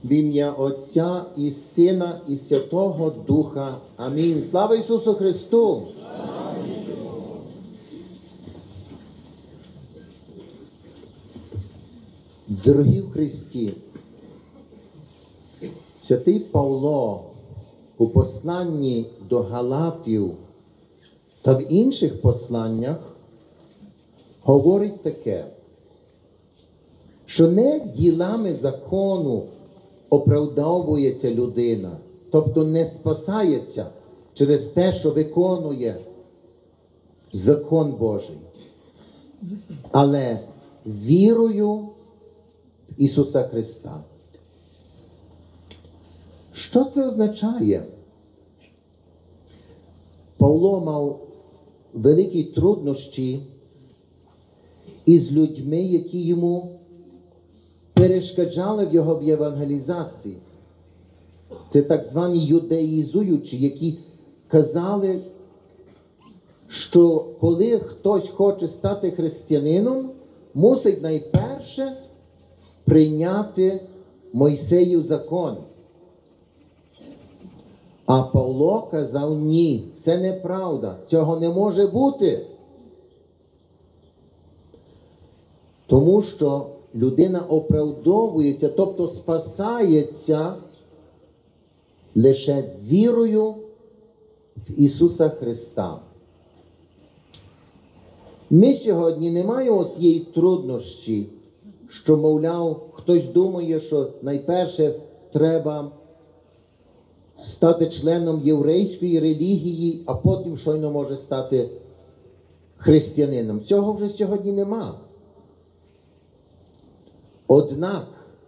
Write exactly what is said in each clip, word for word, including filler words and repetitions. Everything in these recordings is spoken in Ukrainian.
В ім'я Отця і Сина, і Святого Духа. Амінь. Слава Ісусу Христу! Дорогі в Христі, святий Павло у посланні до Галатів та в інших посланнях говорить таке, що не ділами закону оправдовується людина, тобто не спасається через те, що виконує закон Божий, але вірою в Ісуса Христа. Що це означає? Павло мав великі труднощі із людьми, які йому перешкоджали в його євангелізації. Це так звані юдеїзуючі, які казали, що коли хтось хоче стати християнином, мусить найперше прийняти Мойсеїв закон. А Павло казав, ні, це неправда, цього не може бути. Тому що людина оправдовується, тобто спасається лише вірою в Ісуса Христа. Ми сьогодні не маємо тієї труднощі, що, мовляв, хтось думає, що найперше треба стати членом єврейської релігії, а потім щойно може стати християнином. Цього вже сьогодні нема. Однак,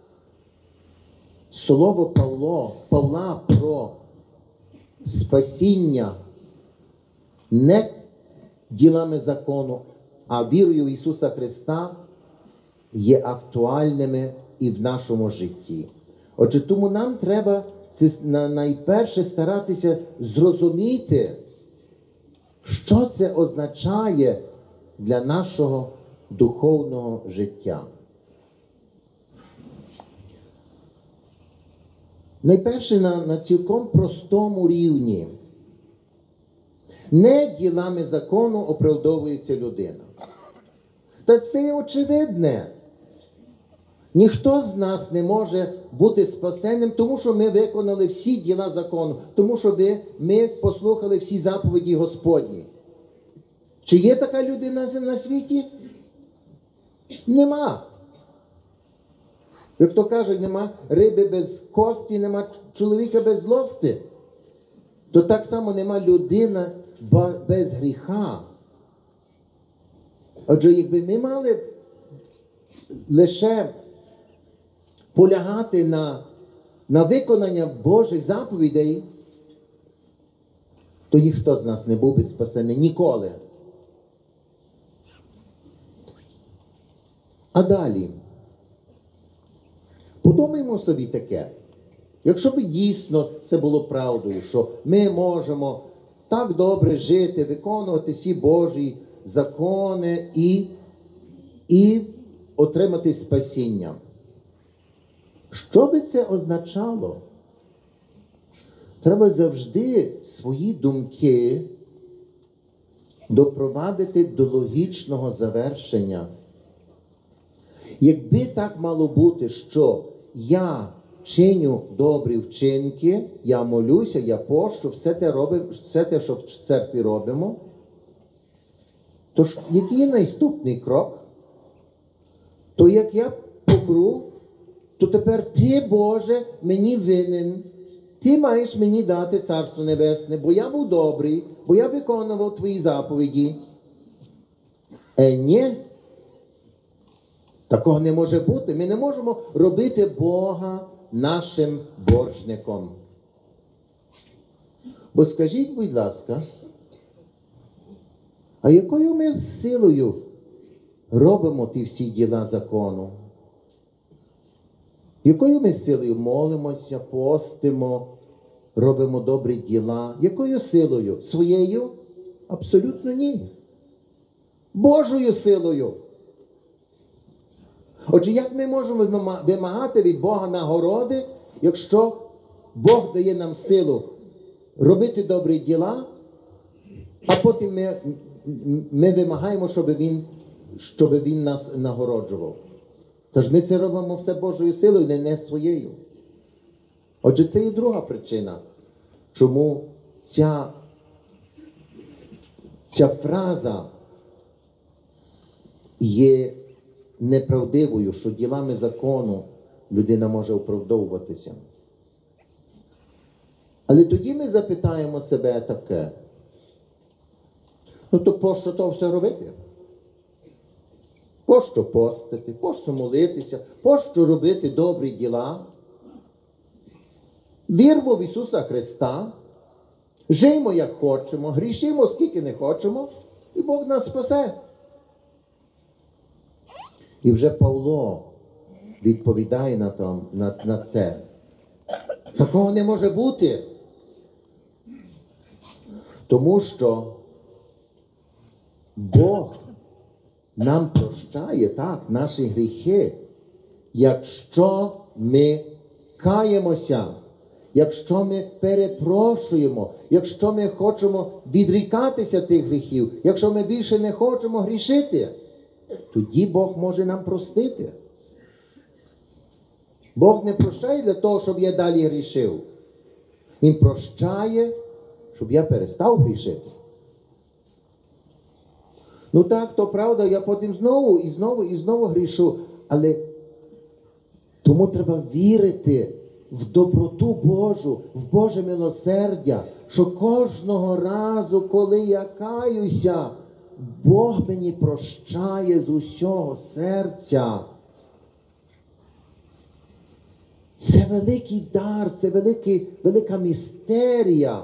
слово Павло, Павла про спасіння не ділами закону, а вірою в Ісуса Христа є актуальними і в нашому житті. Отже, тому нам треба найперше старатися зрозуміти, що це означає для нашого духовного життя. Найперше на, на цілком простому рівні. Не ділами закону оправдовується людина. Та це очевидне. Ніхто з нас не може бути спасенним, тому що ми виконали всі діла закону, тому що ви, ми послухали всі заповіді Господні. Чи є така людина на світі? Нема. Як то кажуть, нема риби без кості, нема чоловіка без злости. То так само нема людина без гріха. Отже, якби ми мали лише полягати на, на виконання Божих заповідей, то ніхто з нас не був би спасений ніколи. А далі. Подумаймо собі таке. Якщо б дійсно це було правдою, що ми можемо так добре жити, виконувати всі Божі закони і, і отримати спасіння. Що би це означало? Треба завжди свої думки допровадити до логічного завершення. Якби так мало бути, що я чиню добрі вчинки, я молюся, я пощу, все те, робимо, все те, що в церкві робимо, то ж який наступний крок? То як я помру, то тепер ти, Боже, мені винен. Ти маєш мені дати Царство Небесне, бо я був добрий, бо я виконував твої заповіді. Е, ні. Такого не може бути. Ми не можемо робити Бога нашим боржником. Бо скажіть, будь ласка, а якою ми силою робимо ті всі діла закону? Якою ми силою молимося, постимо, робимо добрі діла? Якою силою? Своєю? Абсолютно ні. Божою силою. Отже, як ми можемо вимагати від Бога нагороди, якщо Бог дає нам силу робити добрі діла, а потім ми, ми вимагаємо, щоб він, щоб він нас нагороджував. Тож ми це робимо все Божою силою, не, не своєю. Отже, це є друга причина, чому ця, ця фраза є неправдивою, що ділами закону людина може оправдовуватися. Але тоді ми запитаємо себе таке: ну то пощо то все робити? Пощо постити, пощо молитися, пощо робити добрі діла? Вірмо в Ісуса Христа, жиймо як хочемо, грішимо скільки не хочемо, і Бог нас спасе. І вже Павло відповідає на, там, на, на це. Такого не може бути. Тому що Бог нам прощає, так, наші гріхи, якщо ми каємося, якщо ми перепрошуємо, якщо ми хочемо відрікатися тих гріхів, якщо ми більше не хочемо грішити, тоді Бог може нам простити. Бог не прощає для того, щоб я далі грішив. Він прощає, щоб я перестав грішити. Ну так, то правда, я потім знову і знову і знову грішу. Але тому треба вірити в доброту Божу, в Боже милосердя, що кожного разу, коли я каюся, Бог мені прощає з усього серця. Це великий дар, це великий, велика містерія.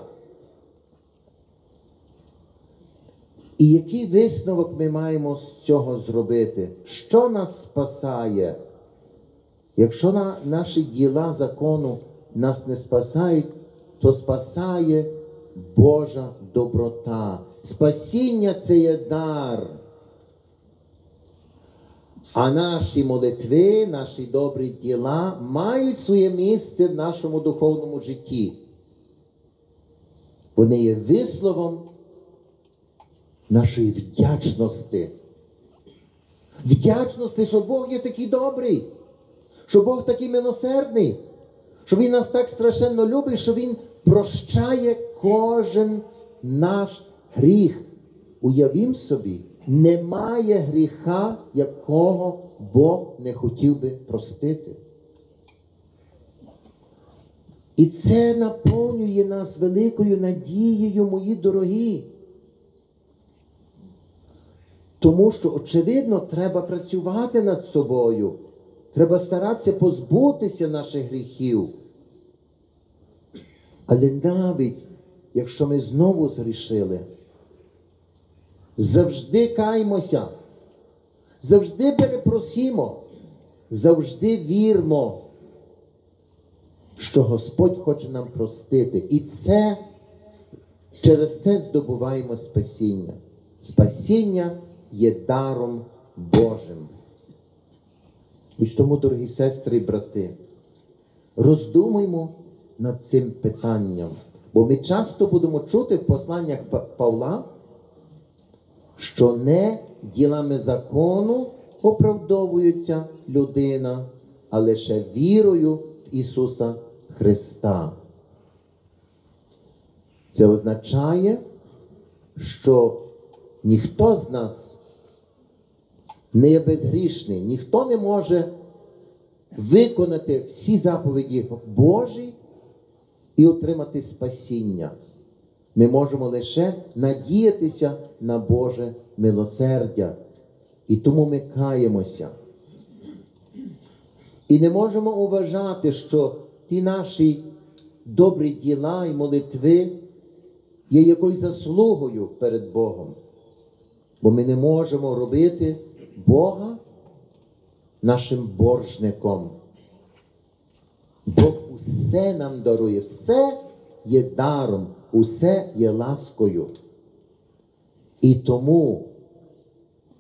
І який висновок ми маємо з цього зробити? Що нас спасає? Якщо на наші діла закону нас не спасають, то спасає Божа доброта. Спасіння – це є дар. А наші молитви, наші добрі діла мають своє місце в нашому духовному житті. Вони є висловом нашої вдячності. Вдячності, що Бог є такий добрий, що Бог такий милосердний, що Він нас так страшенно любить, що Він прощає кожен наш гріх. Уявім собі, немає гріха, якого Бог не хотів би простити. І це наповнює нас великою надією, мої дорогі. Тому що, очевидно, треба працювати над собою. Треба старатися позбутися наших гріхів. Але навіть, якщо ми знову згрішили, завжди каймося, завжди перепросімо, завжди вірмо, що Господь хоче нам простити. І це, через це здобуваємо спасіння. Спасіння є даром Божим. Ось тому, дорогі сестри і брати, роздумуймо над цим питанням. Бо ми часто будемо чути в посланнях Павла, що не ділами закону оправдовується людина, а лише вірою в Ісуса Христа. Це означає, що ніхто з нас не є безгрішний, ніхто не може виконати всі заповіді Божі і отримати спасіння. Ми можемо лише надіятися на Боже милосердя. І тому ми каємося. І не можемо вважати, що ті наші добрі діла і молитви є якоюсь заслугою перед Богом. Бо ми не можемо робити Бога нашим боржником. Бог усе нам дарує, все є даром, усе є ласкою. І тому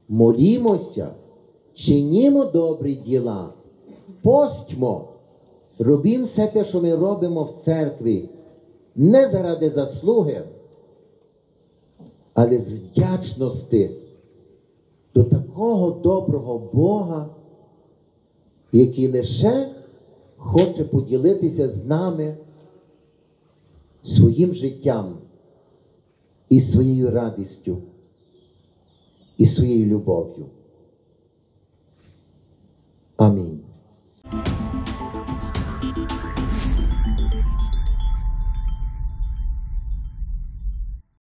молімося, чинімо добрі діла, постьмо, робімо все те, що ми робимо в церкві, не заради заслуги, але з вдячності до такого доброго Бога, який лише хоче поділитися з нами своїм життям і своєю радістю, і своєю любов'ю.